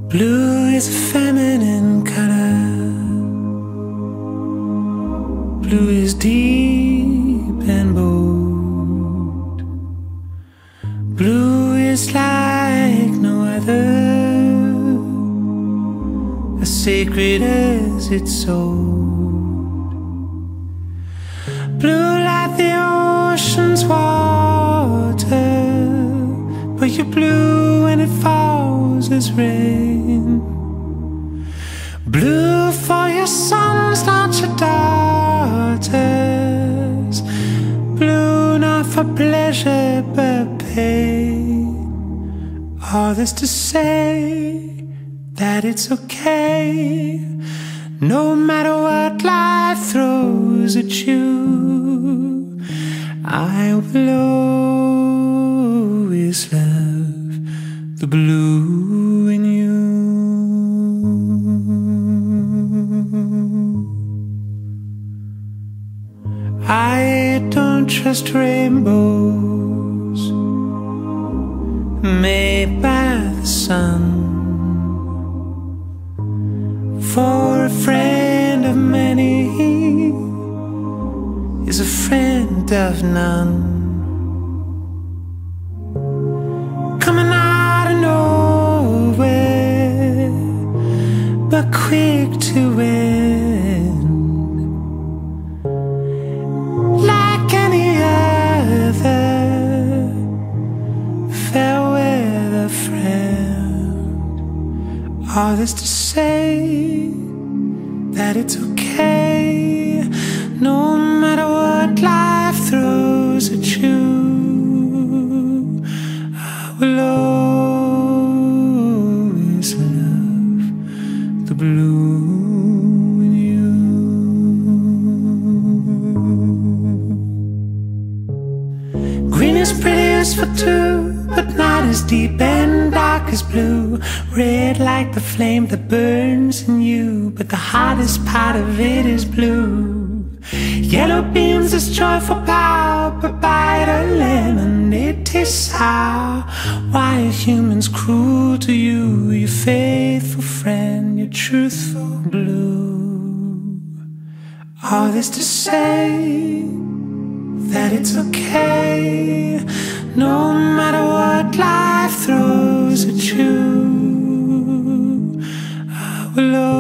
Blue is a feminine color. Blue is deep and bold. Blue is like no other, as sacred as its soul. Blue like the ocean's water, but you're blue when it falls as rain. Blue for your sons, not your daughters. Blue not for pleasure but pain. All this to say that it's okay, no matter what life throws at you. I will always love the blue in you. I don't trust rainbows made by the sun, for a friend of many is a friend of none. Coming out of nowhere, but quick to end. Like any other fair weather friend. All this to say that it's okay, no matter what life throws at you. I will always love the blue in you. Green is prettiest for two, but not as deep and dark as blue. Red like the flame that burns in you, but the hottest part of it is blue. Yellow beams is joyful power, but bite a lemon, it tastes sour. Why are humans cruel to you, your faithful friend, your truthful blue? All this to say that it's okay, no matter what life throws at you. I will